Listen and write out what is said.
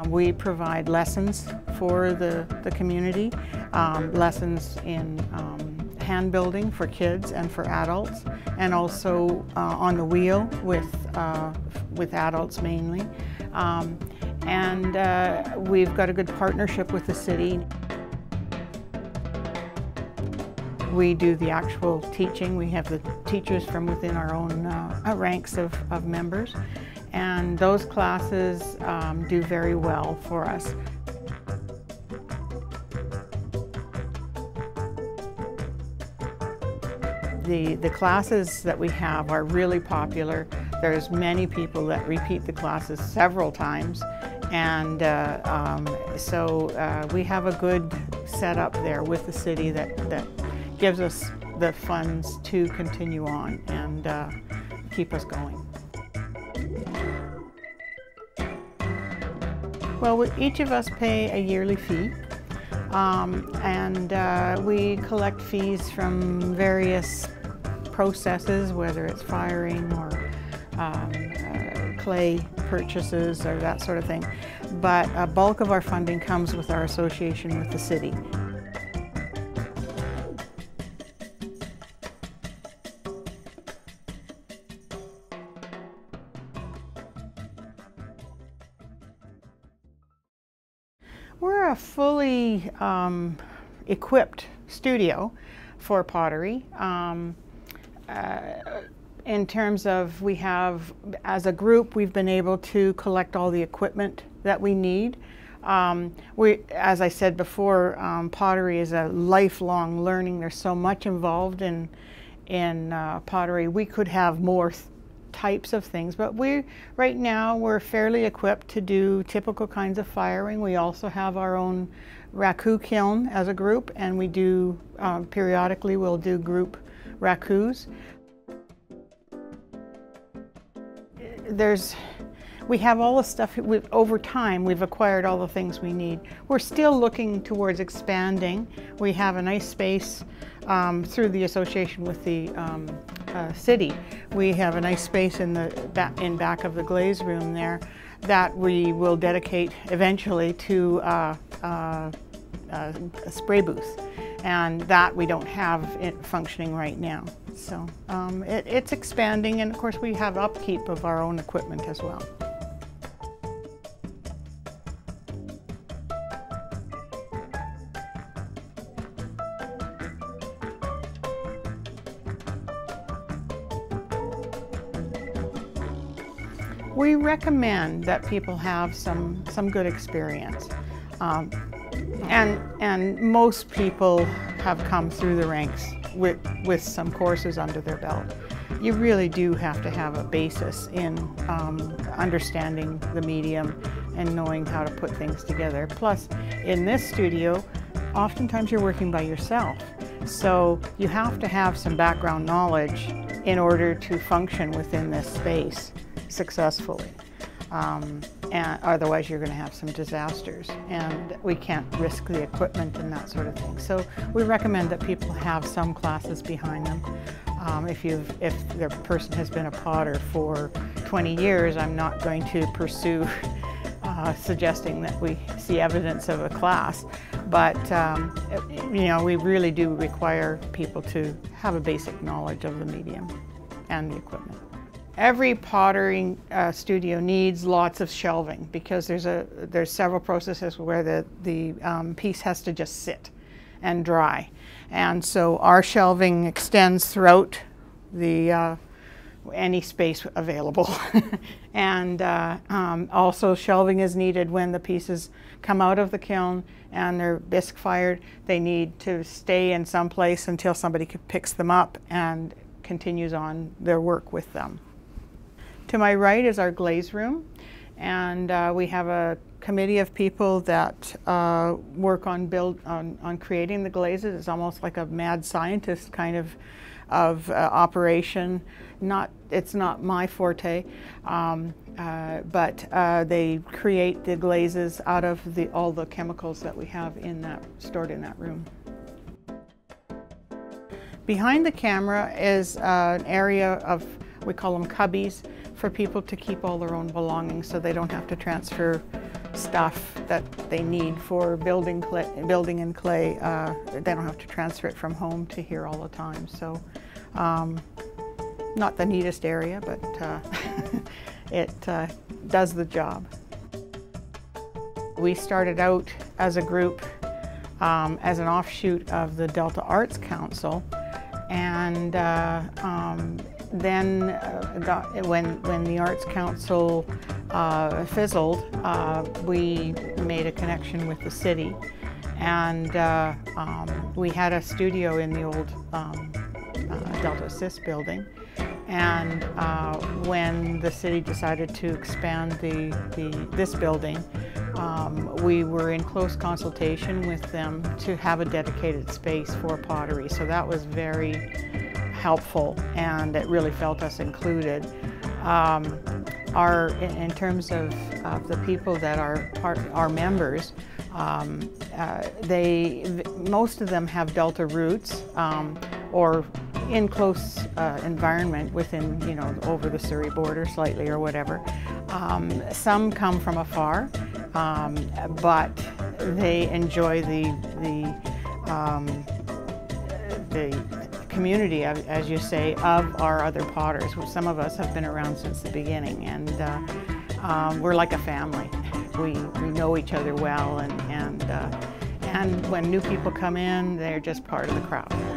We provide lessons for the community, lessons in hand building for kids and for adults, and also on the wheel with adults mainly. We've got a good partnership with the city. We do the actual teaching. We have the teachers from within our own ranks of members, and those classes do very well for us. The classes that we have are really popular. There's many people that repeat the classes several times, and so we have a good setup there with the city that gives us the funds to continue on and keep us going. Well, each of us pay a yearly fee, and we collect fees from various processes, whether it's firing or clay purchases or that sort of thing. But a bulk of our funding comes with our association with the city. We're a fully equipped studio for pottery. In terms of, we have, as a group, we've been able to collect all the equipment that we need. As I said before, pottery is a lifelong learning. There's so much involved in pottery. We could have more types of things, but right now we're fairly equipped to do typical kinds of firing. We also have our own raku kiln as a group, and we do periodically we'll do group rakus. We have all the stuff. Over time we've acquired all the things we need. We're still looking towards expanding. We have a nice space through the association with the city. We have a nice space in back of the glaze room there that we will dedicate eventually to a spray booth, and that we don't have it functioning right now. So it's expanding, and of course we have upkeep of our own equipment as well. We recommend that people have some good experience, and most people have come through the ranks with some courses under their belt. You really do have to have a basis in understanding the medium and knowing how to put things together. Plus, in this studio, oftentimes you're working by yourself, so you have to have some background knowledge in order to function within this space successfully. And otherwise you're going to have some disasters, and we can't risk the equipment and that sort of thing. So we recommend that people have some classes behind them. If the person has been a potter for 20 years, I'm not going to pursue suggesting that we see evidence of a class, but you know, we really do require people to have a basic knowledge of the medium and the equipment. Every pottery studio needs lots of shelving, because there's several processes where the piece has to just sit and dry, and so our shelving extends throughout the any space available. And also shelving is needed when the pieces come out of the kiln and they're bisque fired. They need to stay in some place until somebody picks them up and continues on their work with them. To my right is our glaze room, and we have a committee of people that work on creating the glazes. It's almost like a mad scientist kind of operation. It's not my forte, but they create the glazes out of all the chemicals that we have stored in that room. Behind the camera is an area of, we call them cubbies, for people to keep all their own belongings, so they don't have to transfer stuff that they need for building in clay. They don't have to transfer it from home to here all the time. So not the neatest area, but it does the job. We started out as a group as an offshoot of the Delta Arts Council, and then when the Arts Council fizzled, we made a connection with the city, and we had a studio in the old Delta Assist building. And when the city decided to expand this building, we were in close consultation with them to have a dedicated space for pottery. So that was very helpful, and it really felt us included. In terms of the people that are our members, most of them have Delta roots, or in close environment within, over the Surrey border slightly or whatever. Some come from afar, but they enjoy the community, as you say, of our other potters. Some of us have been around since the beginning, and we're like a family. We know each other well, and when new people come in, they're just part of the crowd.